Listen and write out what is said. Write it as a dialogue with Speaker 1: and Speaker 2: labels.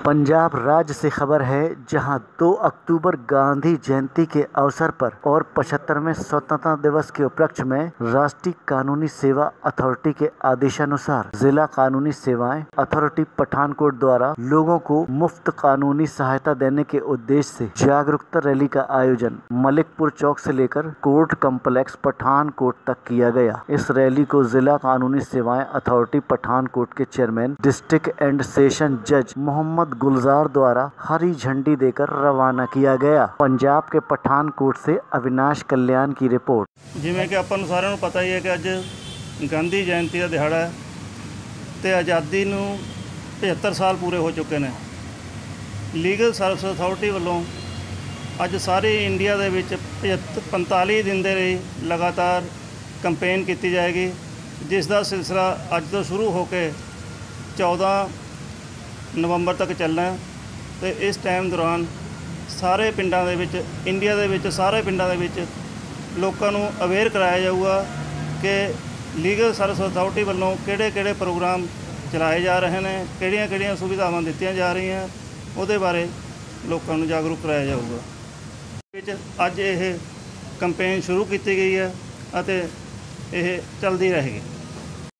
Speaker 1: पंजाब राज्य से खबर है, जहां 2 अक्टूबर गांधी जयंती के अवसर पर और 75वें स्वतंत्रता दिवस के उपलक्ष्य में राष्ट्रीय कानूनी सेवा अथॉरिटी के आदेशानुसार जिला कानूनी सेवाएं अथॉरिटी पठानकोट द्वारा लोगों को मुफ्त कानूनी सहायता देने के उद्देश्य से जागरूकता रैली का आयोजन मलिकपुर चौक से लेकर कोर्ट कम्प्लेक्स पठानकोट तक किया गया। इस रैली को जिला कानूनी सेवाएं अथॉरिटी पठानकोट के चेयरमैन डिस्ट्रिक्ट एंड सेशन जज मोहम्मद गुलजार द्वारा हरी झंडी देकर रवाना किया गया। पंजाब के पठानकोट से अविनाश कल्याण की रिपोर्ट।
Speaker 2: जिवें कि आपां नूं सारिआं नूं पता ही है कि अज गांधी जयंती का दिहाड़ा है ते आज़ादी नूं 75 साल पूरे हो चुके हैं। लीगल सर्विस अथॉरिटी वालों अज सारे इंडिया दे विच 45 दिन दे लई लगातार कंपेन की जाएगी, जिसका सिलसिला अज तो शुरू होकर 14 नवंबर तक चलना है। तो इस टाइम दौरान सारे पिंडां दे विच इंडिया दे विच सारे पिंडां दे विच लोकां नूं अवेयर कराया जाऊगा कि लीगल सर्विस अथॉरिटी वालों किहड़े प्रोग्राम चलाए जा रहे हैं, किहड़ियां सुविधावां दित्तियां जा रही हैं, उहदे बारे लोकां नूं जागरूक कराया जाऊगा। विच अज यह कंपेन शुरू की गई है अते यह चलदी रहेगी।